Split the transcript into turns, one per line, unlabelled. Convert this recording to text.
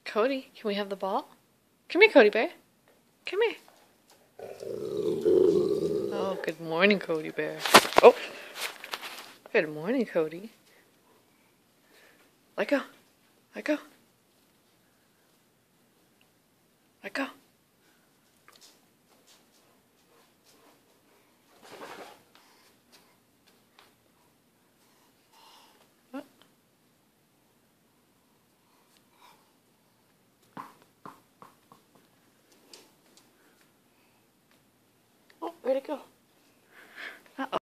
Kodi, can we have the ball? Come here, Kodi Bear. Come here. Oh, good morning, Kodi Bear. Oh, good morning, Kodi. Let go. Let go. Let go. Oh, where'd it go? Uh-oh.